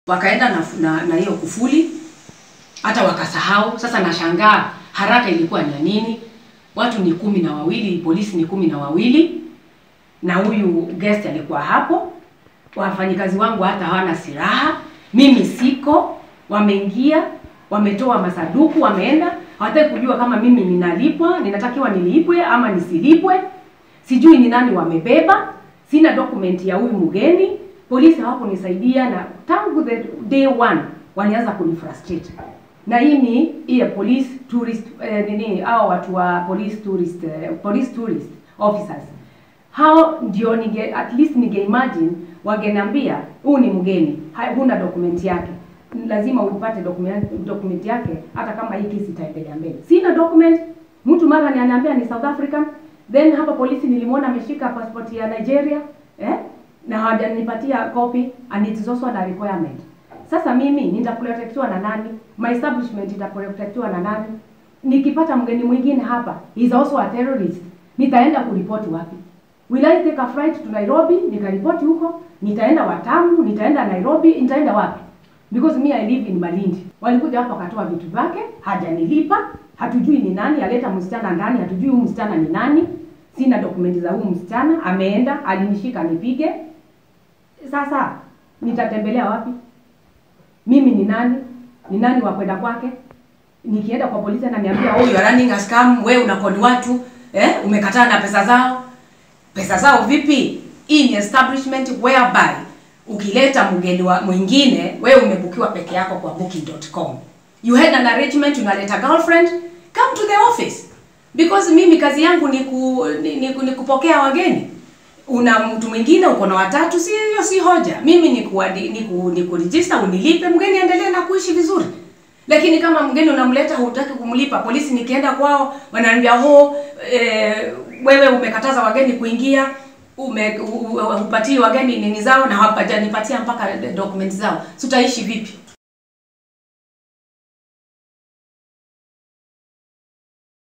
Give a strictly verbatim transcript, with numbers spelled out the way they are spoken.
Wakaenda na na, na hiyo kufuli hata wakasahau. Sasa nashangaa haraka ilikuwa ni nini? Watu ni kumi na wawili, polisi ni kumi na wawili, na huyu guest alikuwa hapo. Wafanyikazi wangu hata hawana silaha, mimi siko. Wameingia, wametoa masaduku, wameenda. Hawataka kujua kama mimi ninalipwa, ninatakiwa nilipwe ama nisilipwe. Sijui ni nani wamebeba, sina document ya huyu mgeni. Polisi hawakunisaidia, na tangu the day one walianza kunifrustrate. Na hii ni ile police tourist eh, nini hao watu wa police tourist eh, police tourist officers. Hao ndio ninge at least ninge imagine wangeniambia huu ni mgeni, huna document yake, lazima upate document document yake hata kama hii kesi itaendelea mbele. Sina document. Mtu mara ni ananiambia ni South African, then hapa polisi nilimwona ameshika passport ya Nigeria eh, na hawajanipatia copy, and it is also a requirement. Sasa mimi nitaprotectiwa na nani? My establishment itaprotectiwa na nani? Nikipata mgeni mwingine hapa, he is also a terrorist, nitaenda kuripoti wapi? Will I take a flight to Nairobi nikaripoti huko? Nitaenda Watamu, nitaenda Nairobi, nitaenda wapi? Because me I live in Malindi. Walikuja hapa wakatoa vitu vyake, hajanilipa, hatujui ni nani aleta msichana ndani, hatujui huyu msichana ni nani. Sina dokumenti za huyu msichana, ameenda, alinishika nipige. Sasa nitatembelea wapi? Mimi ni nani? Ni nani wa kwenda kwake? Nikienda kwa polisi na niambia, "Oh, you are running a scam, wewe unakodi watu, eh, umekataa na pesa zao." Pesa zao vipi? Hii ni establishment whereby ukileta mgeni wa mwingine, wewe umebukiwa peke yako kwa booking dot com. You had an arrangement, unaleta girlfriend, come to the office. Because mimi kazi yangu ni, ku, ni, ni, ni kupokea wageni. Una mtu mwingine uko na watatu, si hiyo si hoja. Mimi ni ku ni ku, ni ku register unilipe, mgeni endelee na kuishi vizuri. Lakini kama mgeni unamleta hutaki kumlipa, polisi nikienda kwao wananiambia, "Ho, e, wewe umekataza wageni kuingia, ume upatii wageni nini zao na hawajanipatia mpaka documents zao." Tutaishi vipi?